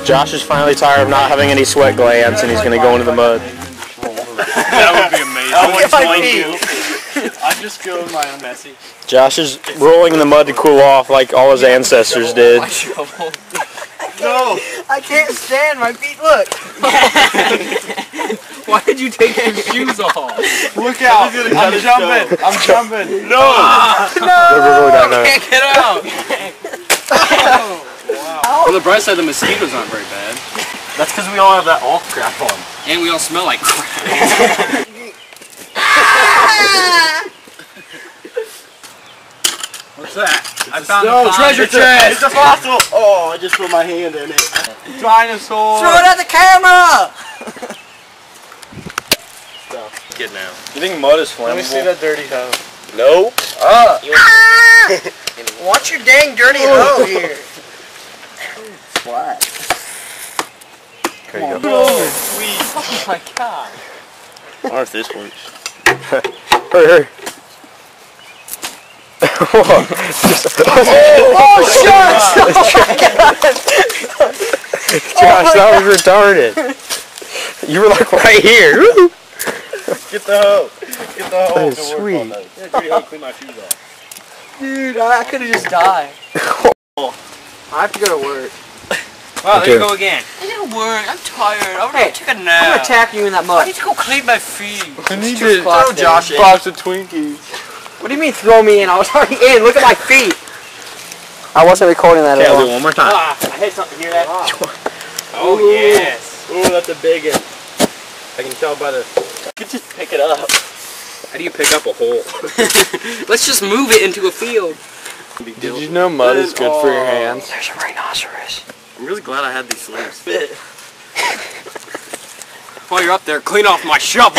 Josh is finally tired of not having any sweat glands, and he's going to go into the mud. That would be amazing. I would join you. I'd just go in my own messy. Josh is rolling in the mud to cool off like all his ancestors did. No! I can't stand my feet, look! Why did you take your shoes off? Look out! I'm jumping! I'm jumping! No! No! Can't get out! Wow. On the bright side, the mosquitoes aren't very bad. That's because we all have that off crap on. And we all smell like crap. What's that? I found a treasure chest! It's a fossil! Oh, I just put my hand in it. Dinosaur! Throw it at the camera! Get now. You think mud is flammable? Let me see that dirty hoe. No. Watch your dang dirty hoe here. What? There you go. Oh, sweet. Oh my god. I wonder if this works. Hurry. Oh, shit! Josh, that was retarded. You were like right here. Get the hoe. Get the hoe. That is sweet. Yeah, dirty hoe, clean my shoes off. Dude, I could have just died. I have to go to work. Wow, there you go again. I need to work. I'm tired. I'm gonna take a I'm gonna nap. attack you in that I mud. need to go clean my feet. I need to throw Josh in. box of Twinkies. What do you mean throw me in? I was already in. Look at my feet. I wasn't recording that Okay, at I'll all. do it one more time. I hit something. Hear that? Oh yes. Ooh, that's a big one. I can tell by the... You could just pick it up. How do you pick up a hole? Let's just move it into a field. Did you know mud is good for your hands? There's a rhinoceros. I'm really glad I had these sleeves. While you're up there, clean off my shovel.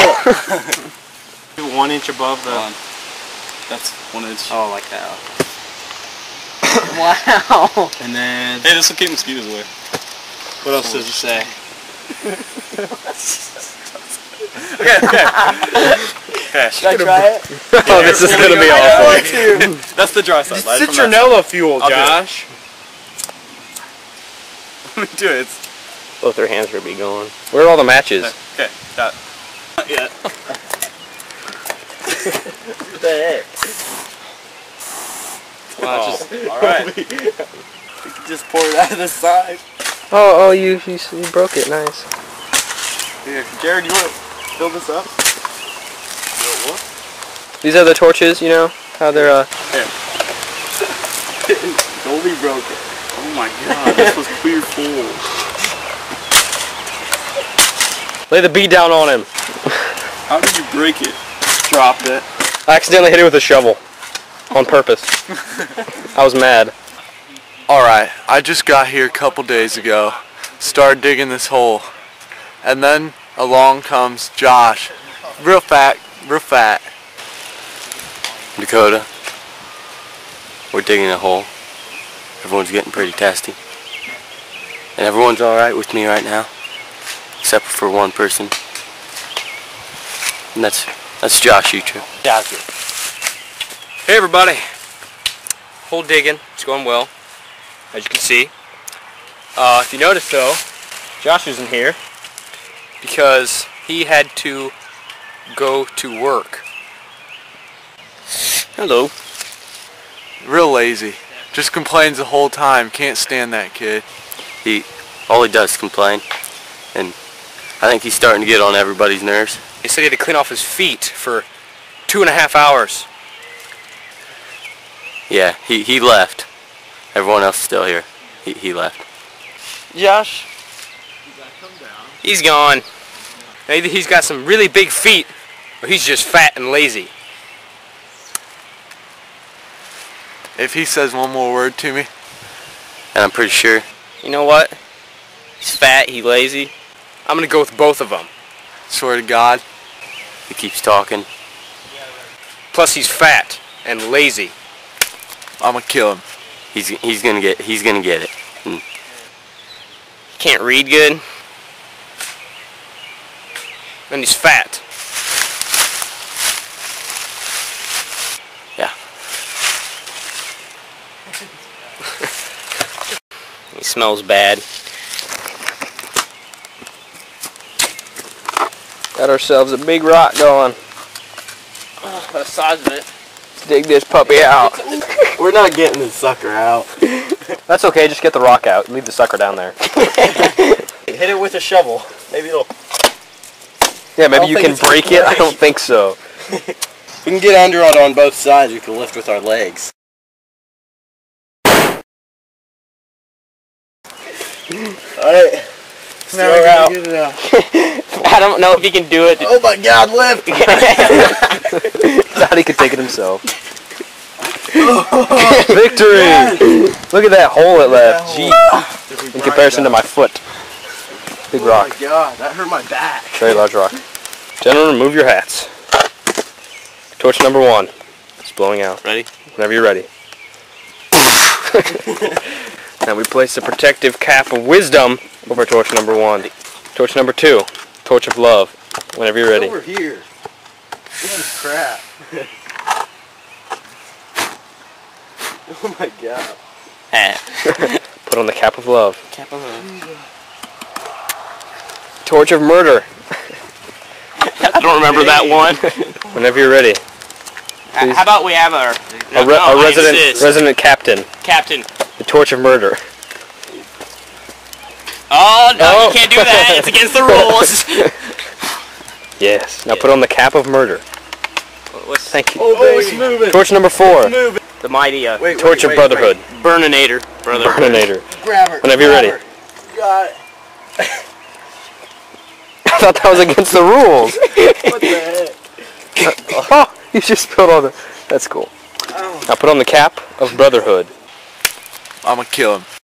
1 inch above the... That's 1 inch. Oh, like that. Wow. And then... Hey, this will keep mosquitoes away. What else does it say? Okay. Should I try it? Oh, this is gonna be awful. That's the dry side. Light it from that Citronella fuel, I'll do it. Josh. side. Let me do it. Both their hands are gonna be gone. Where are all the matches? Okay, got it. Not yet. What the heck? Wow. Alright. Just pour it out of the side. Oh, you broke it. Nice. Here, Jared, you want to fill this up? What? These are the torches, you know? How they're, Here. Goldie broke it. Oh my god, this was clear full. lay the beat down on him. How did you break it? Dropped it. I accidentally hit it with a shovel. On purpose. I was mad. Alright, I just got here a couple days ago, started digging this hole, and then along comes Josh, real fat. Dakota, we're digging a hole. Everyone's getting pretty testy. And everyone's alright with me right now, except for one person. And that's Josh Utrecht. Hey everybody. Hole digging. It's going well, as you can see. If you notice though, Josh isn't here because he had to go to work. Hello. Real lazy. Just complains the whole time. Can't stand that kid. All he does is complain. And I think he's starting to get on everybody's nerves. He said he had to clean off his feet for 2.5 hours. Yeah, he left. Everyone else is still here. He left. Josh? He's gone. Either he's got some really big feet or he's just fat and lazy. If he says one more word to me, And I'm pretty sure. You know what? He's fat, he's lazy. I'm gonna go with both of them. swear to God, He keeps talking. Plus he's fat and lazy. I'm gonna kill him. He's gonna get it. He can't read good. And he's fat. Yeah. He smells bad. Got ourselves a big rock going. The size of it. Let's dig this puppy out. We're not getting this sucker out. That's okay, just get the rock out. Leave the sucker down there. Hit it with a shovel. Maybe it'll... Yeah, maybe I don't you think can it's gonna break it. I break. don't think so. We can get under it on both sides. We can lift with our legs. Alright. Throw out. I don't know if he can do it. Oh my god, lift! Thought he could take it himself. Victory! Look at that hole it left. Gee. In comparison to my foot. Big rock. Oh my god, that hurt my back. Very large rock. Gentlemen, remove your hats. Torch number 1. It's blowing out. Ready? Whenever you're ready. Now we place the protective cap of wisdom over torch number 1. Torch number 2. Torch of love. Whenever you're ready. Over here. This is crap. Oh my god. Put on the cap of love. Cap of love. Torch of murder. I don't remember that one. Whenever you're ready. How about we have our A resident captain. captain? The torch of murder. Oh no, Oh. you can't do that. It's against the rules. Yes. Now put on the cap of murder. What's Thank you. Oh, it's moving. Torch number 4. the mighty Torch of brotherhood. Burninator, brother? Burninator. Grab her. Whenever you're ready. Got it. I thought that was against the rules. What the heck? Oh, you just spilled all the... That's cool. Now put on the cap of brotherhood. I'm gonna kill him.